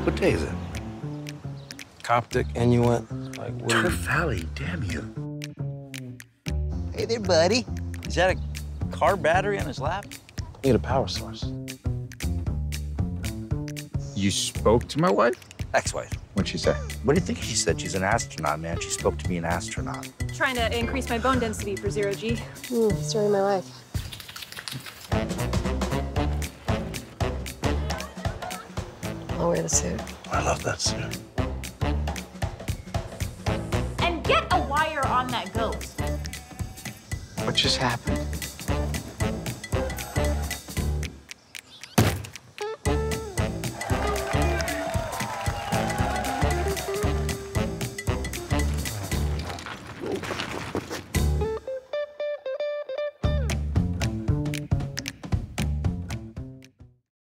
What day is it? Coptic, Inuit, like what? Turf Valley, damn you. Hey there, buddy. Is that a car battery on his lap? Need a power source. You spoke to my wife? Ex-wife. What'd she say? What do you think she said? She's an astronaut, man. She spoke to me an astronaut. Trying to increase my bone density for 0G. Story of my life. I'll wear the suit. I love that suit. And get a wire on that ghost. What just happened?